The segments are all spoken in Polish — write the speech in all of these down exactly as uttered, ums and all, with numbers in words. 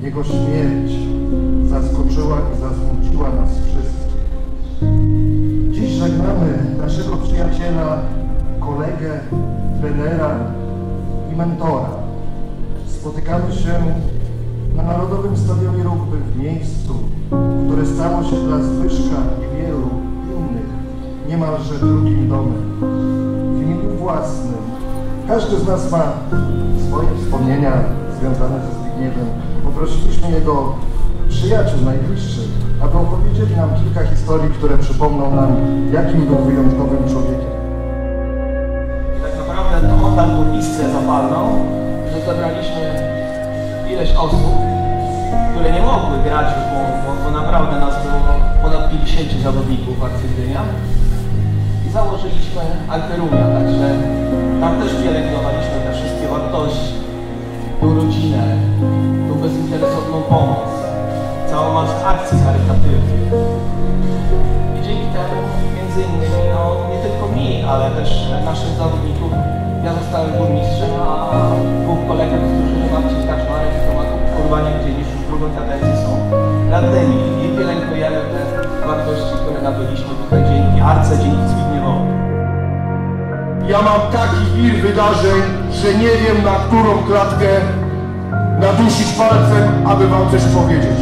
Jego śmierć zaskoczyła i zasmuciła nas wszystkich. Dziś żegnamy naszego przyjaciela, kolegę, trenera i mentora. Spotykamy się na Narodowym Stadionie Rugby w miejscu, które stało się dla Zbyszka i wielu innych niemalże drugim domem. W imieniu własnym każdy z nas ma swoje wspomnienia związane ze Zbigniewem. Poprosiliśmy jego przyjaciół najbliższych, aby opowiedzieli nam kilka historii, które przypomną nam, jakim był wyjątkowym człowiekiem. I tak naprawdę to oddał tą iskrę zapalną, że zebraliśmy ileś osób, które nie mogły grać, bo, bo, bo naprawdę nas było ponad pięćdziesięciu zawodników w Arcy Gdynia. I założyliśmy Alterunia, także tam też pielęgnowaliśmy te wszystkie wartości, tą rodzinę, tą bezinteresowną pomoc, całą masę akcji charytatywnych. I dzięki temu, między innymi, no, nie tylko mi, ale też naszych zawodników, ja zostałem burmistrzem, a dwóch kolegów z drużyny, Marcin Kaczmarek i Tomasz Urbanek, gdzie niż już drugą kadencję są radnymi i pielęgnujemy te wartości, które nabyliśmy tutaj dzięki Arce, dzięki Zbigniewowi. Ja mam taki wir wydarzeń, że nie wiem, na którą klatkę nadusić palcem, aby wam coś powiedzieć.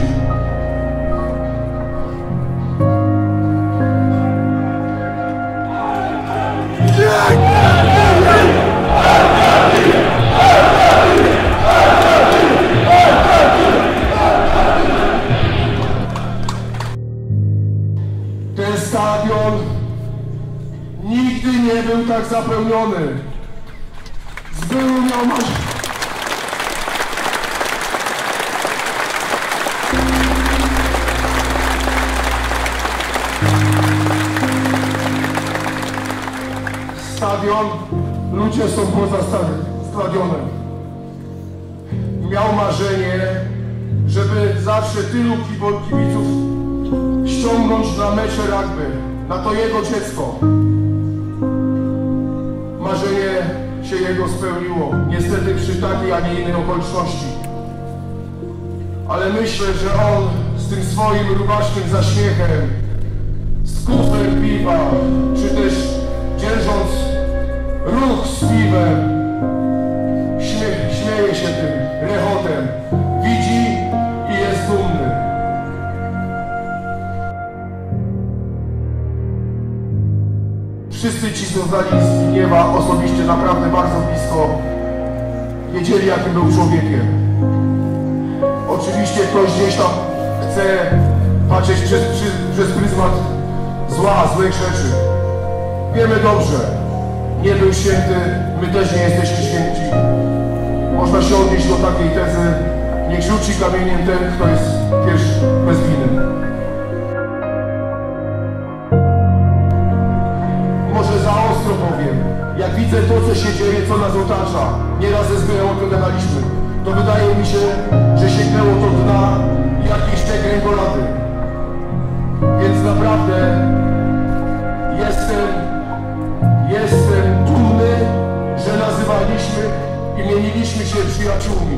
Ten stadion nigdy nie był tak zapełniony. Zbył miał Stadion, ludzie są poza stadionem. Miał marzenie, żeby zawsze tylu kibiców ściągnąć na mecze rugby, na to jego dziecko. Marzenie się jego spełniło, niestety przy takiej, a nie innej okoliczności. Ale myślę, że on z tym swoim rubacznym zaśmiechem, z kuflem piwa, czy też dzierżąc ruch z piwem, śmie śmieje się tym rechotem, widzi i jest dumny. Wszyscy ci, co znali Zbigniewa osobiście naprawdę bardzo blisko, wiedzieli, jakim był człowiekiem. Oczywiście ktoś gdzieś tam chce patrzeć przez, przez, przez pryzmat zła, złych rzeczy. Wiemy dobrze, nie był święty, my też nie jesteśmy święci. Można się odnieść do takiej tezy, niech rzuci kamieniem ten, kto jest pierwszy bez winy. Może za ostro powiem, jak widzę to, co się dzieje, co nas otacza, nieraz ze Zbyjem o tym gadaliśmy, to wydaje mi się, że sięgnęło to dna jakiejś tej kręgolady. Więc naprawdę jestem, jestem dumny, że nazywaliśmy i mieniliśmy się przyjaciółmi.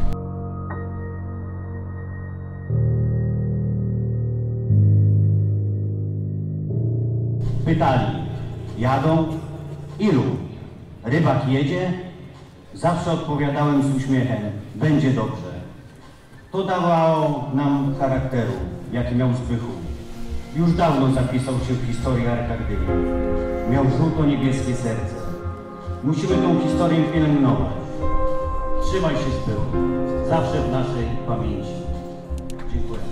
Pytali, jadą? Ilu? Rybak jedzie? Zawsze odpowiadałem z uśmiechem, będzie dobrze. To dawało nam charakteru, jaki miał Zbychu. Już dawno zapisał się w historii Arka Gdynia. Miał żółto-niebieskie serce. Musimy tą historię pielęgnować. Trzymaj się, Zbychu. Zawsze w naszej pamięci. Dziękuję.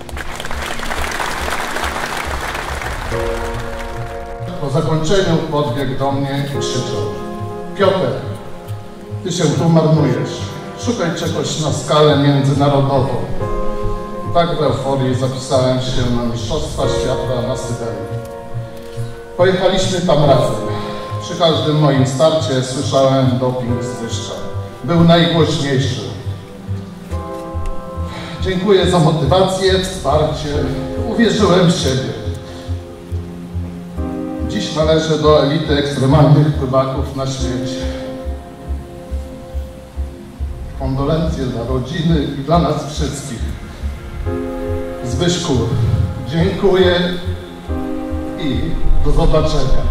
Po zakończeniu podbiegł do mnie i krzyczał: Piotr, ty się tu marnujesz. Szukaj czegoś na skalę międzynarodową. Tak w euforii zapisałem się na Mistrzostwa Świata na Syberii. Pojechaliśmy tam razem. Przy każdym moim starcie słyszałem doping Zbyszka. Był najgłośniejszy. Dziękuję za motywację, wsparcie. Uwierzyłem w siebie. Dziś należę do elity ekstremalnych pływaków na świecie. kondolencje dla rodziny i dla nas wszystkich. Zbyszku, dziękuję i do zobaczenia.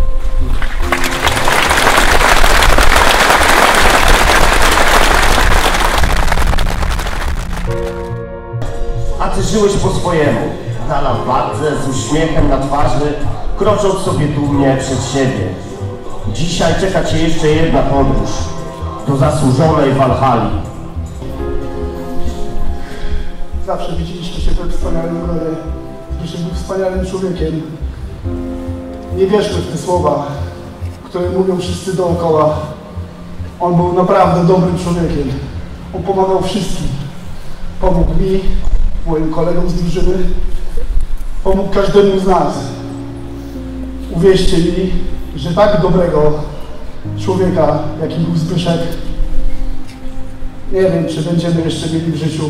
A ty żyłeś po swojemu, na lampadze, z uśmiechem na twarzy, krocząc sobie dumnie przed siebie. Dzisiaj czeka cię jeszcze jedna podróż do zasłużonej Walhali. Zawsze widzieliśmy się we wspaniałym gronie. Zbyszek był wspaniałym człowiekiem. Nie wierzmy w te słowa, które mówią wszyscy dookoła. On był naprawdę dobrym człowiekiem. On pomagał wszystkim. Pomógł mi, moim kolegom z drużyny. Pomógł każdemu z nas. Uwierzcie mi, że tak dobrego człowieka, jakim był Zbyszek, nie wiem, czy będziemy jeszcze mieli w życiu.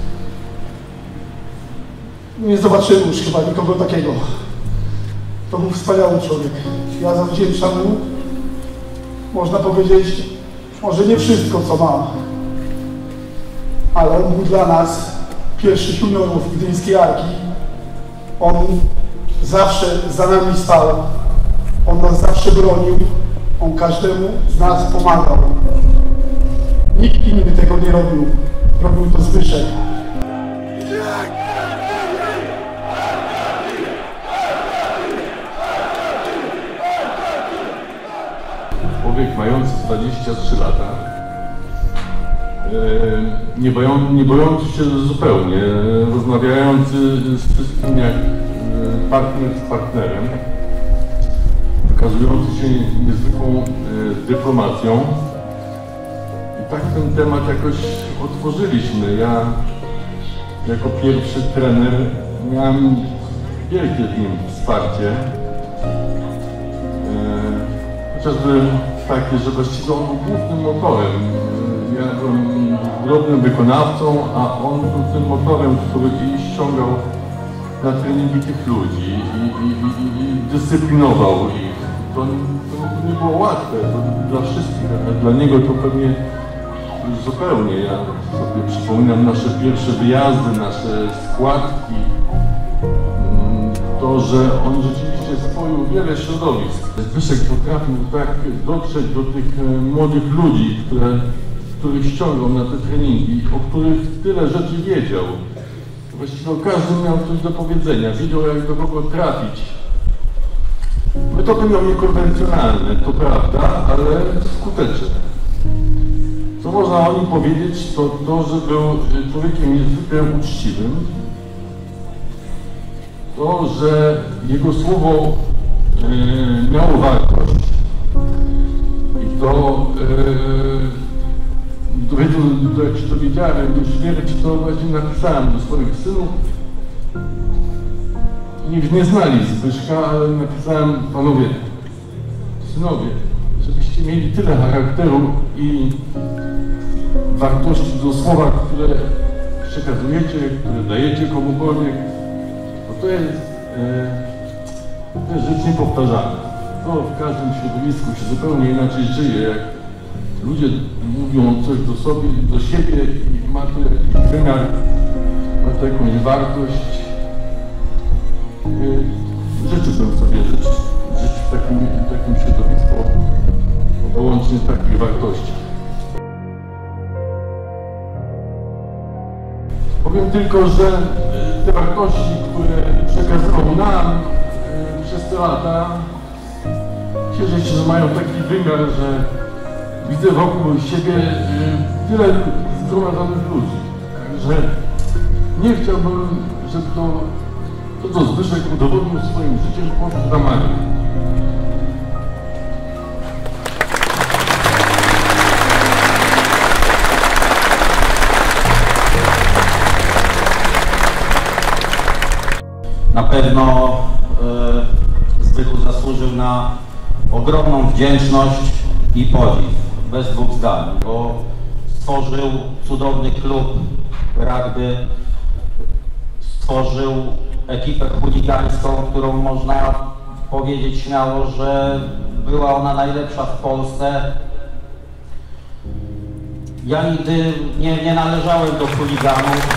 Nie zobaczymy już chyba nikogo takiego. To był wspaniały człowiek. Ja zawdzięczam mu, można powiedzieć, może nie wszystko, co mam, ale on był dla nas pierwszych juniorów Gdyńskiej Arki. On zawsze za nami stał. On nas zawsze bronił. On każdemu z nas pomagał. Nikt inny tego nie robił. Robił to Zbyszek. Człowiek mający dwadzieścia trzy lata, nie, boją, nie bojący się zupełnie, rozmawiający z wszystkim jak partner z partnerem, wykazujący się niezwykłą dyplomacją. I tak ten temat jakoś otworzyliśmy. Ja jako pierwszy trener miałem wielkie w nim wsparcie. Chociażby takie, że właściwie on był głównym motorem. Ja byłem drobnym wykonawcą, a on był tym motorem, który ściągał na treningi tych ludzi i, i, i, i dyscyplinował ich. To, to nie było łatwe to dla wszystkich, ale dla niego to pewnie już zupełnie. Ja sobie przypominam nasze pierwsze wyjazdy, nasze składki. To, że on rzeczywiście spoił wiele środowisk. Zbyszek potrafił tak dotrzeć do tych młodych ludzi, które, których ściągał na te treningi, o których tyle rzeczy wiedział. Właściwie każdy miał coś do powiedzenia, wiedział, jak do kogo trafić. Metody miał niekonwencjonalne, to prawda, ale skuteczne. Co można o nim powiedzieć, to to, że był człowiekiem niezwykle uczciwym. To, że jego słowo e, miało wartość i to, e, dowiedział, to jak się dowiedziałem, jak do śmierci, to właśnie napisałem do swoich synów. Nikt nie znali Zbyszka, ale napisałem: panowie, synowie, żebyście mieli tyle charakteru i wartości do słowa, które przekazujecie, które dajecie komukolwiek. To jest, e, to jest rzecz niepowtarzalna. To w każdym środowisku się zupełnie inaczej żyje. Jak ludzie mówią coś do sobie, do siebie i ma to jakiś wymiar, ma to jakąś wartość. E, życzyłbym sobie żyć, żyć w takim, takim środowisku o wyłącznie takich wartości. Powiem tylko, że te wartości, które przekazywał nam y, przez te lata, cieszę się, że mają taki wymiar, że widzę wokół siebie y, tyle zgromadzonych ludzi. Także nie chciałbym, żeby to, to co Zbyszek udowodnił swoim życiem, poszło za marne. Na pewno y, Zbychu zasłużył na ogromną wdzięczność i podziw, bez dwóch zdań, bo stworzył cudowny klub rugby, stworzył ekipę chuligańską, którą można powiedzieć śmiało, że była ona najlepsza w Polsce. Ja nigdy nie, nie należałem do chuliganów.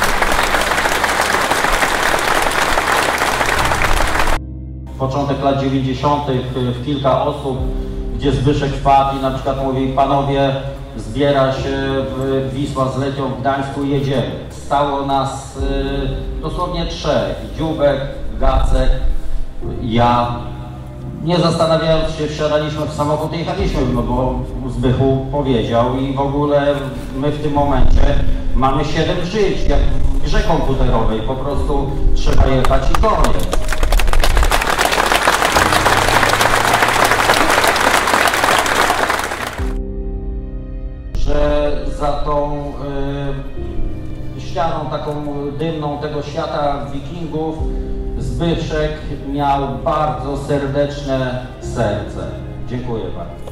Początek lat dziewięćdziesiątych kilka osób, gdzie Zbyszek wpadł i na przykład mówi: panowie, zbiera się w Wisła z Lechią w Gdańsku, jedziemy. Stało nas y, dosłownie trzech: Dziubek, Gacek, ja. Nie zastanawiając się, wsiadaliśmy w samochód i jechaliśmy, no bo Zbychu powiedział i w ogóle my w tym momencie mamy siedem żyć, jak w grze komputerowej, po prostu trzeba jechać i koniec. Że za tą y, ścianą taką dymną tego świata wikingów Zbyszek miał bardzo serdeczne serce. Dziękuję bardzo.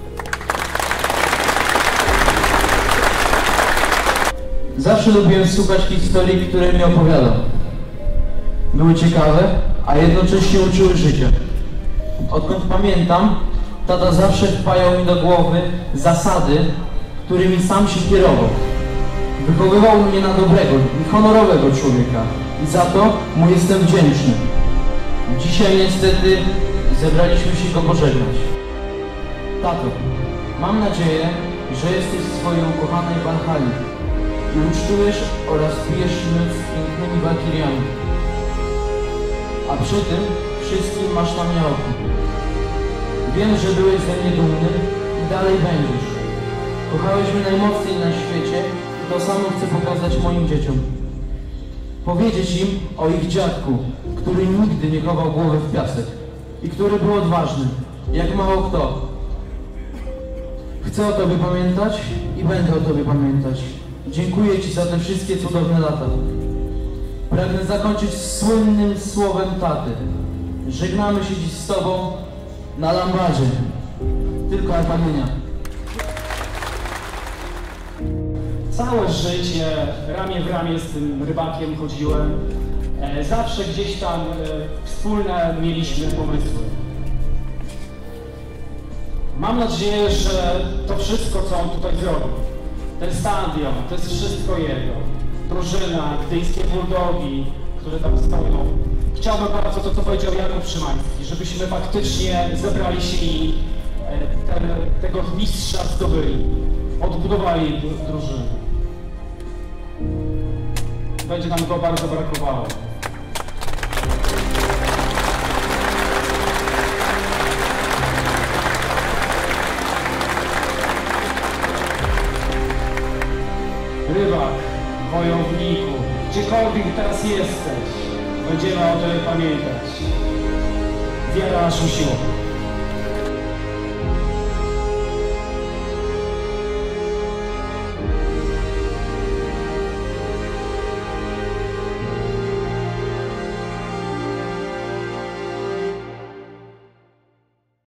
Zawsze lubiłem słuchać historii, które mi opowiadał. Były ciekawe, a jednocześnie uczyły życia. Odkąd pamiętam, tata zawsze wpajał mi do głowy zasady, którymi sam się kierował. Wychowywał mnie na dobrego i honorowego człowieka i za to mu jestem wdzięczny. Dzisiaj niestety zebraliśmy się go pożegnać. Tato, mam nadzieję, że jesteś w swojej ukochanej Walhalli i ucztujesz oraz pijesz śmierć z pięknymi walkiriami. A przy tym wszystkim masz na mnie oko. Wiem, że byłeś ze mnie dumny i dalej będziesz. Kochałeś mnie najmocniej na świecie i to samo chcę pokazać moim dzieciom. Powiedzieć im o ich dziadku, który nigdy nie chował głowy w piasek i który był odważny, jak mało kto. Chcę o Tobie pamiętać i będę o Tobie pamiętać. Dziękuję Ci za te wszystkie cudowne lata. Pragnę zakończyć słynnym słowem taty. Żegnamy się dziś z Tobą na lambadzie. Tylko Alpamienia. Całe życie ramię w ramię z tym rybakiem chodziłem. E, zawsze gdzieś tam e, wspólne mieliśmy pomysły. Mam nadzieję, że to wszystko, co on tutaj zrobił, ten stadion, to jest wszystko jego. Drużyna, gdyńskie buldogi, które tam stoją. Chciałbym bardzo to, co powiedział Jakub Szymański, żebyśmy faktycznie zebrali się i e, ten, tego mistrza zdobyli. Odbudowali drużynę. Będzie nam go bardzo brakowało. Rybak, wojowniku, gdziekolwiek teraz jesteś, będziemy o tobie pamiętać. Wiara naszą siłą.